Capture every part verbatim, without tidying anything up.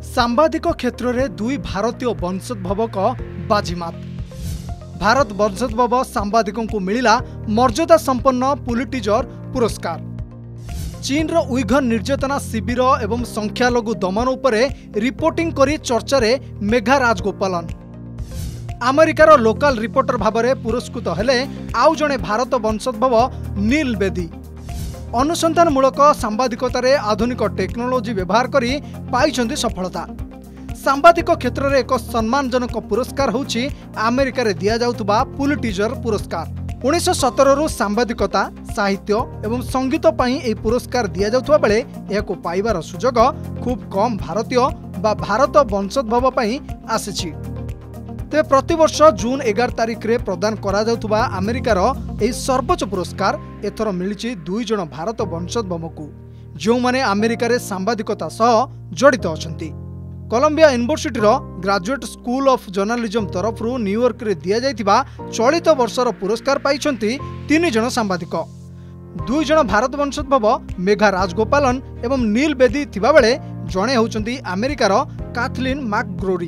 सांबादिक क्षेत्र में दुई भारतीय वंशोद्भवक बाजीमात। भारत वंशोद्भव सांबादिकों को मिला मर्यादा संपन्न पुलिटिजर पुरस्कार। चीन रो उइघर निर्यातना शिविर एवं संख्यालघु दमन उपरे रिपोर्टिंग करी चर्चा रे मेघा राजगोपालन। अमेरिकार लोकल रिपोर्टर भावरे पुरस्कृत हेले आउ जणे भारत वंशोद्भव नील बेदी। अनुसंधानमूलक सांबादिकतार आधुनिक टेक्नोलोजी व्यवहार करी पाइछन्ति सफलता। सांबादिक क्षेत्र में एक सम्मानजनक पुरस्कार होछि अमेरिकार दिया जाउतबा पुलिटिजर पुरस्कार। उन्नीस सतर रु सांबादिकता साहित्य एवं संगीत पई एही पुरस्कार दिया जाउतबा बेले एहाको पाइबार सुजोग खूब कम भारतीय बा भारत वंशोद्भव पई आसिछि। तेरे प्रतिवर्ष जून एगार तारिख रे प्रदान करा जाउतबा अमेरिकार एही सर्वोच्च पुरस्कार एथर मिलिछि दुई जण भारत वंशोद्भव को, जो माने अमेरिकार सांबादिकता सह जड़ित अछंती। Columbia University graduate school of journalism तरफ न्यूयॉर्क रे दिया जाइतिबा चलित वर्षर पुरस्कार पाइछन्ति तीन जण सांबादिक। दुई जण भारत वंशोद्भव मेघा राजगोपालन एवं नील बेदी थिबा बेले जणे होउछन्ति अमेरिकार काथलीन मैकग्रोरी।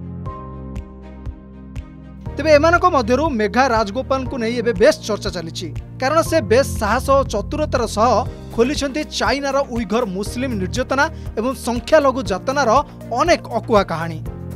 तेबे एमानक मध्यरु मेघा राजगोपाल को नहीं एबे बेस चर्चा चली, कारण से बेस साहस और चतुरतार सह खोलिछन्ति चाइनार उइघर मुस्लिम निर्यातना एवं संख्यालघु जातनार अनेक अकुआ कहानी।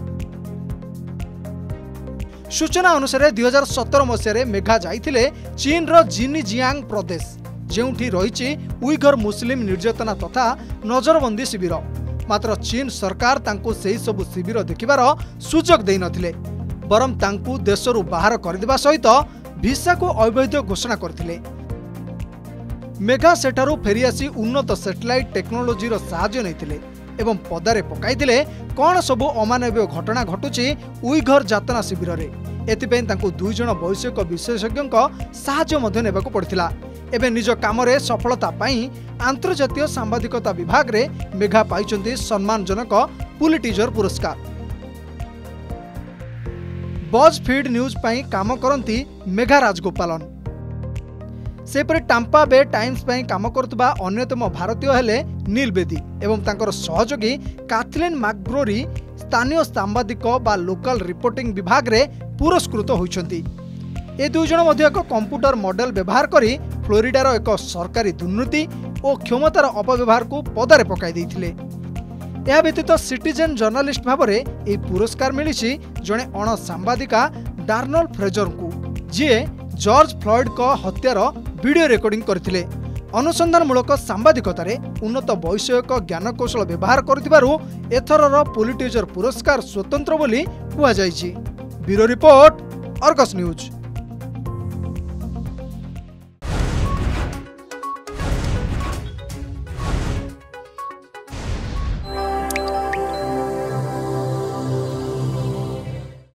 सूचना अनुसार दुई हजार सतर मसीह मेघा जाइथिले चीन रो जिनजियांग प्रदेश, जेउठी रहिछि उइघर मुस्लिम निर्यातना तथा नजरबंदी शिविर। मात्र चीन सरकार तांको सेही सबु शिविर देखिबार सुजोग देइ नथिले, बरम तांकु देशरु बाहर करदिबा सहित भिसा को अवैध घोषणा करथिले। मेघा सेठारु फेरिआसी उन्नत सैटेलाइट टेक्नोलोजी रो सहायता नैथिले एवं पदारे पकाइथिले कोन सबु अमानवीय घटना घटुची उइघर जातना शिविर रे। एथिपई तांकु दुई जण वैश्विक विशेषज्ञक सहायता मध्ये नेबाकु पड़िथिला। एबे निज काम रे सफलता पाई अंतर्जातीय सांबादिकता विभाग रे मेघा पाइचंती सम्मानजनक पुलिटिजर पुरस्कार। बज़फीड न्यूज पाई काम करती मेघा राजगोपालन। सेपरि टांपा बे टाइम्स पाई काम करतबा अन्यतम भारतीय हेले नील बेदी एवं तांकर सहयोगी काथलीन मैकग्रोरी स्थानीय सांबादिक बा लोकल रिपोर्टिंग विभाग रे पुरस्कृत होइछन्ति। ए दुई जण मध्ये एक कंप्यूटर मॉडल व्यवहार करी फ्लोरिडार एक सरकारी दुर्नीति और क्षमतार अपव्यवहार को पदारे पकाई दैथिले। यह व्यतीत सिटीजन जर्नलिस्ट भाव में यह पुरस्कार मिली जड़े अण सांबादिका डार्नल फ्रेजर को, जी जॉर्ज फ्लॉयड को हत्यार वीडियो रेकर्डिंग करथिले। अनुसंधानमूलक सांबादिकतार उन्नत वैषयिक ज्ञानकौशल व्यवहार करथिबारु एथरर पुलिटिजर पुरस्कार स्वतंत्र बोली कुआ जायछि। Bureau report, Argus news.